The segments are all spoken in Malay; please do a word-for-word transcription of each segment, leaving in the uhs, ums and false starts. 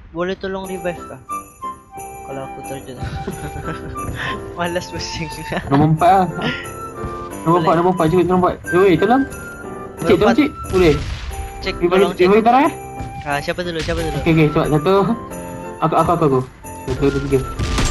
boleh tolong revive kah? Kalau aku terjun. Malas pusing. Nombor empat lah. Nombor empat, nombor empat, cik, nombor empat. Weh, tolong. Cik, tolong cik. Boleh. Cek tolong cek. Revive tanah eh? Ah, siapa dulu? Siapa dulu? Okey, okey, cepat. Satu. Aku, aku, aku, aku. Satu, dua, tiga.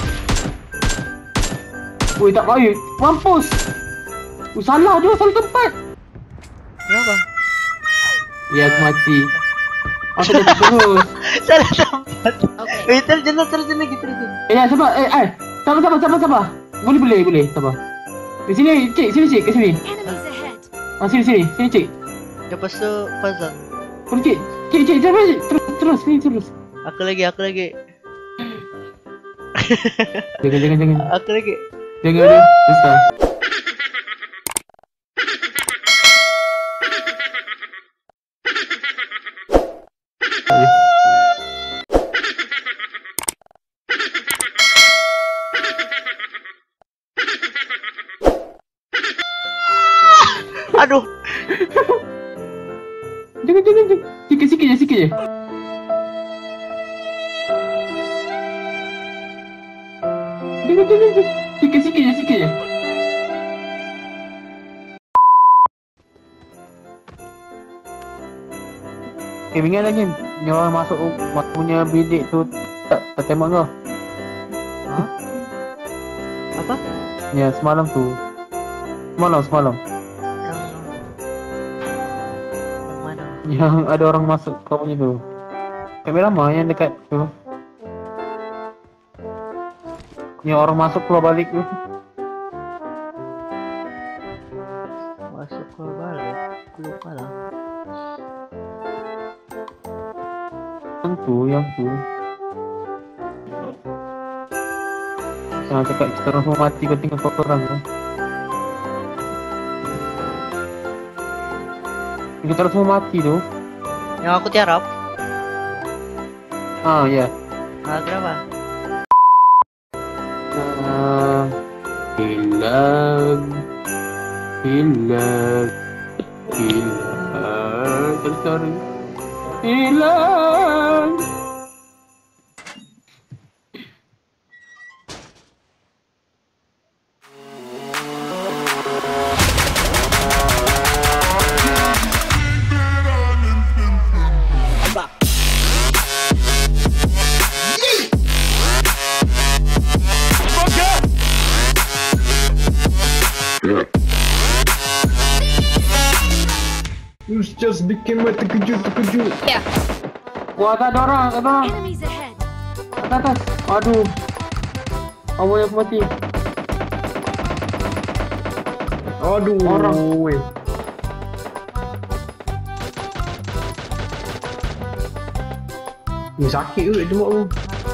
Weh, tak baik. Mampus. Oh, salah dia, salah tempat. Kenapa? Ya, aku mati. Aku dah terus. Salah tempat. Weh, terjun lah, terjun lagi, terjun. Eh, ya, sabar. Eh, eh. Sabar, sabar, sabar, sabar. Boleh, boleh, boleh. Sabar. Di sini, cik. Sini, cik. Ke sini. Ah, sini, sini. Sini, cik. Lepas tu, Fazal. Boleh, cik. Cik, cik. Jangan, cik. Terus, terus. Sini, terus. Aku lagi, aku lagi. Jangan, jangan, jangan. Aku lagi. Jangan, jangan. Susah. Aduh. Jangan, jangan, jangan. Sikit-sikit je, sikit je. Jangan, jangan, jangan. Sikit-sikit je, sikit je. Okay, ingat lagi. Ni orang masuk punya bilik tu tak tertembak kau. Ha? Apa? Ya, semalam tu. Semalam, semalam. Yang ada orang masuk kau punya tu. Kameraman yang dekat tu. Yang orang masuk keluar balik tu. Masuk keluar balik? Aku lupa lah. Yang tu, yang tu. Yang cakap kita orang semua mati kau tinggal kau orang tu. Kita orang semua mati tu. Yang aku tiarap? Ah, ya. Ah, kenapa? Ah, hilang. Hilang. Hilang. Sorry. Hilang. You just bikin mata terkejut, terkejut. Yeah. Wah, tak ada orang, tak ada orang. Enemies ahead. Atas, atas. Aduh. Awal yang mati. Aduh. Orang. Weh. Ni sakit ke tembak tu?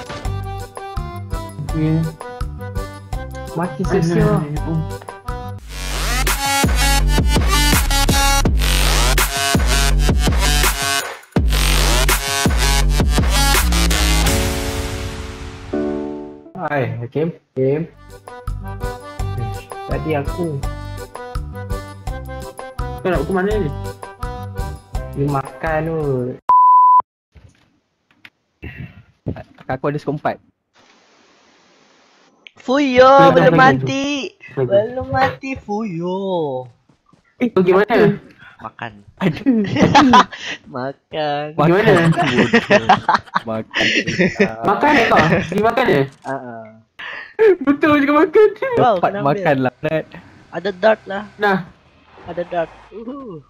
Ya. Mati sia-sia. Hai, Hakim, Hakim. Tadi aku Kau nak ke mana ni? dia makan tu. Aku ada skor empat. Fuyo, belum lagi, mati. lagi. Belum mati Fuyo. Eh, pergi mana? Makan. Aduh. Makan. Pergi mana? Makan. Makan eh kau? Pergi makan je? Ah, ah. Betul juga makan. Wow, Dapat kena makan ambil. lah, Nat. Ada dart lah. Nah. Ada dart. Uhuh.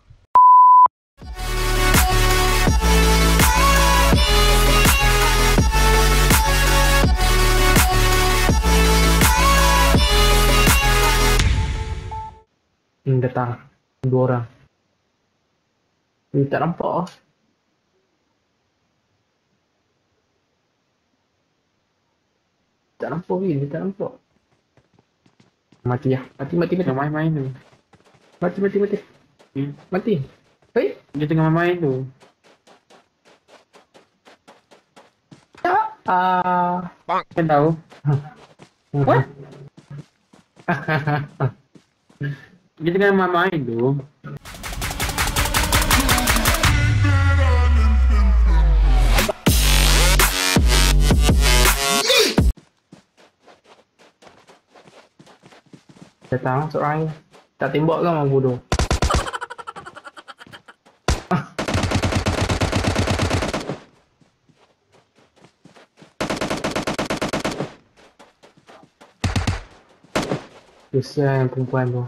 Hmm, datang. Dua orang. Ni tak nampak. Tak nampak ni, tak nampak. Mati lah. Mati, mati, mati. Tengah main-main tu. Mati, mati, mati. Hmm. Mati. Hei. Dia tengah main-main tu. Ah. Kan tahu? What? Dia tengah main-main tu. Datang seorang ni. Tak tembak kan orang bodoh. Kesian yang perempuan tu.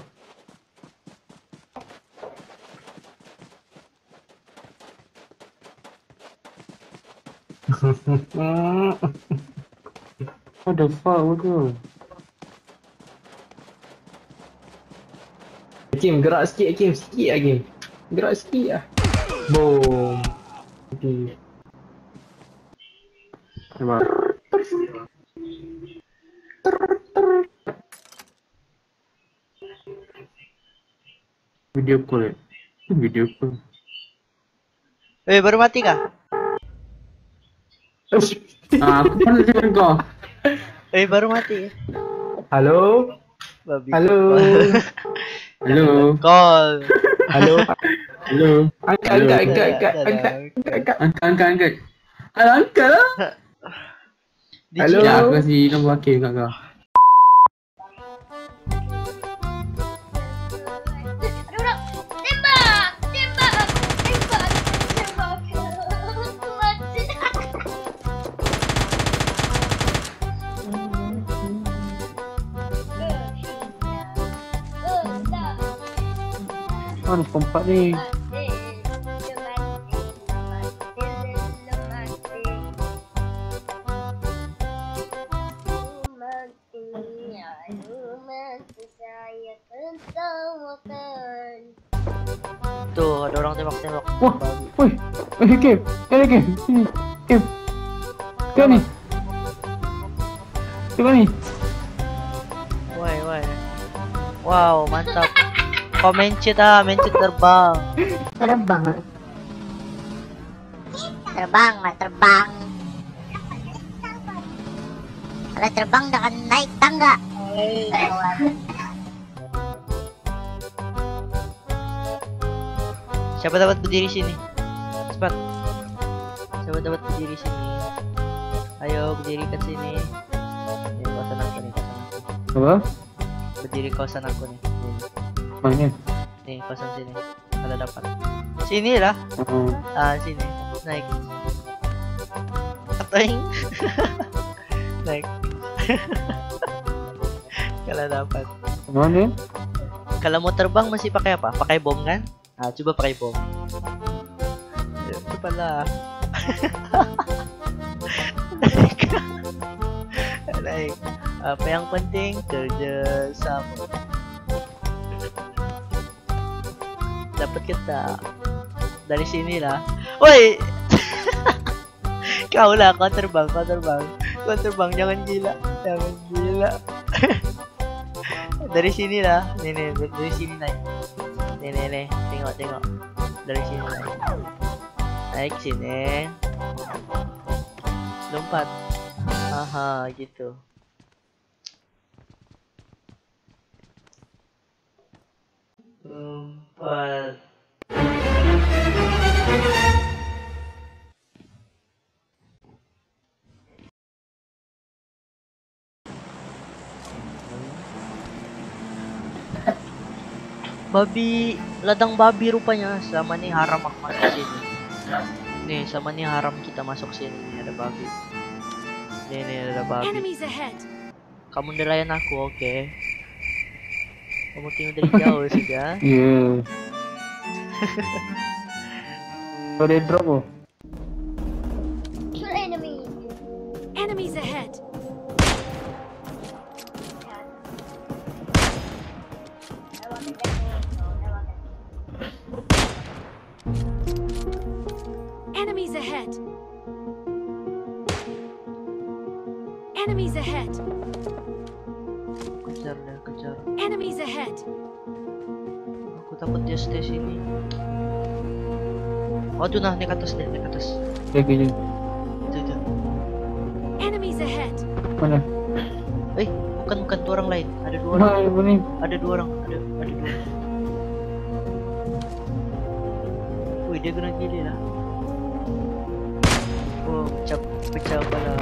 What the fuck, bodoh? Hakim, gerak sikit Hakim, sikit lah Hakim. Gerak sikit lah. Boom. Okay. Nampak? Video call eh? Video call. Eh, baru mati kah? Ah, aku pernah cakap kau. Eh, baru mati. Halo? Babi. Halo? Halo. Call. Halo? Halo. Angkat, angkat, angkat, angkat, angkat, angkat, angkat. Angkat, angkat, angkat. Halo, angkat lah. Halo? Ya, aku kasih nombor Hakim kat kau. Mana kompak ni? Tuh, ada orang tembak-tembak. Wah, woi. Eh, Hakim. Eh, Hakim. Sini. Hakim. Tengok ni. Tengok ni. Woi, woi. Wow, mantap. Kau mencet ah, mencet terbang. Terbang. Terbang lah, terbang. Kalau terbang dengan naik tangga. Siapa dapat berdiri sini? Cepat. Siapa dapat berdiri sini? Ayo berdiri ke sini. Nih, kawasan aku nih, kawasan aku. Apa? Berdiri kawasan aku nih. Nih, Mana? nih kawasan sini. Kalau dapat. Sini lah. Oh. Ah, sini. Naik. Toing. Naik. Kalau dapat. Mana? Kalau mau terbang mesti pakai apa? Pakai bom kan? Ah, coba pakai bom. Ya, cepatlah. Naik. Naik. Apa yang penting kerja sama. Dapat kita dari sinilah. Woi. Kau lah, kau terbang, kau terbang. Kau terbang, jangan gila. Jangan gila. Dari sinilah. Nih, nih, dari sini naik. Nih, nih, nih. Tengok, tengok. Dari sini naik. Naik sini. Lompat. Aha, gitu. Lompat. Babi, ladang babi rupanya. Sama nih haram aku masuk sini. Nih, sama nih haram kita masuk sini. Nih ada babi. Nih, nih ada babi. Kamu nelayan aku, oke? Okay? Kamu tinggal dari jauh saja. Yeah. Kau ada drop oh? Enemy. Enemies ahead. Enemies ahead. Enemies ahead. Kejar deh, kejar. Enemies ahead. Aku takut dia stay sini. Oh tuh nah, naik atas deh, naik atas. Okay, okay. Itu, itu. Enemies ahead. Mana? Eh, bukan bukan tuh orang lain. Ada dua orang. Mana ni? Ada dua orang. Ada ada dua. Wih, dia kena gila lah. Oh, pecah pecah kepala.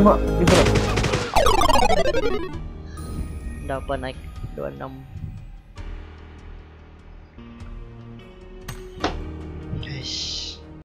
tembak. Dia tembak. Dapat naik dua puluh enam.